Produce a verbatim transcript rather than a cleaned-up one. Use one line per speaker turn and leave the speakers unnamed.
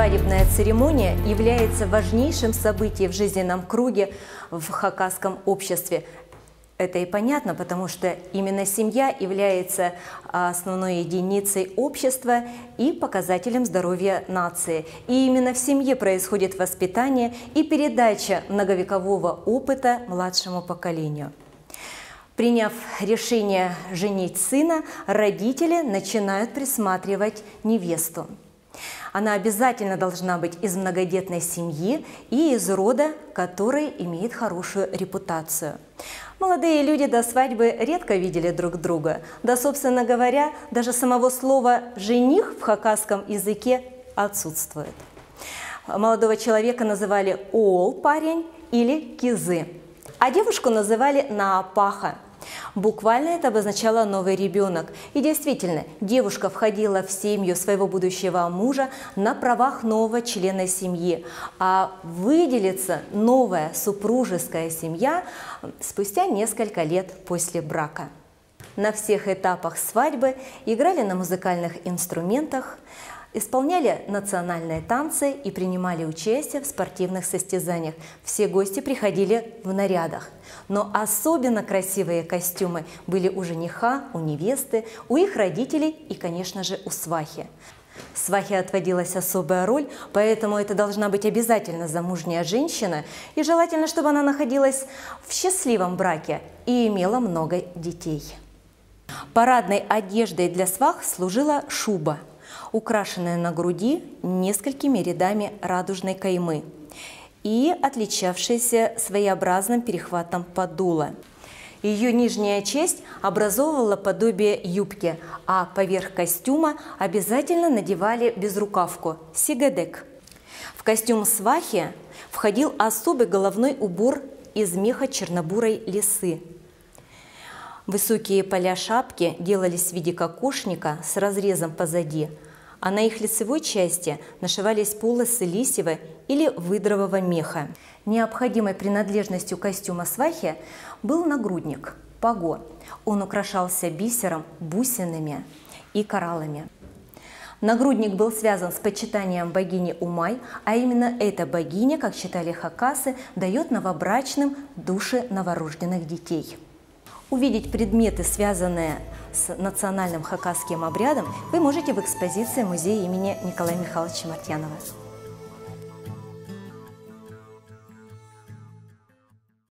Свадебная церемония является важнейшим событием в жизненном круге в хакасском обществе. Это и понятно, потому что именно семья является основной единицей общества и показателем здоровья нации. И именно в семье происходит воспитание и передача многовекового опыта младшему поколению. Приняв решение женить сына, родители начинают присматривать невесту. Она обязательно должна быть из многодетной семьи и из рода, который имеет хорошую репутацию. Молодые люди до свадьбы редко видели друг друга. Да, собственно говоря, даже самого слова «жених» в хакасском языке отсутствует. Молодого человека называли «оол» – парень или «кизы», а девушку называли «наапаха». Буквально это обозначало «новый ребенок». И действительно, девушка входила в семью своего будущего мужа на правах нового члена семьи, а выделится новая супружеская семья спустя несколько лет после брака. На всех этапах свадьбы играли на музыкальных инструментах, исполняли национальные танцы и принимали участие в спортивных состязаниях. Все гости приходили в нарядах. Но особенно красивые костюмы были у жениха, у невесты, у их родителей и, конечно же, у свахи. Свахе отводилась особая роль, поэтому это должна быть обязательно замужняя женщина, и желательно, чтобы она находилась в счастливом браке и имела много детей. Парадной одеждой для свах служила шуба, украшенная на груди несколькими рядами радужной каймы и отличавшаяся своеобразным перехватом подола. Ее нижняя часть образовывала подобие юбки, а поверх костюма обязательно надевали безрукавку – сигадек. В костюм свахи входил особый головной убор из меха чернобурой лисы. Высокие поля шапки делались в виде кокошника с разрезом позади, а на их лицевой части нашивались полосы лисьего или выдрового меха. Необходимой принадлежностью костюма свахи был нагрудник – паго. Он украшался бисером, бусинами и кораллами. Нагрудник был связан с почитанием богини Умай, а именно эта богиня, как считали хакасы, дает новобрачным души новорожденных детей. Увидеть предметы, связанные с национальным хакасским обрядом, вы можете в экспозиции музея имени Николая Михайловича Мартьянова.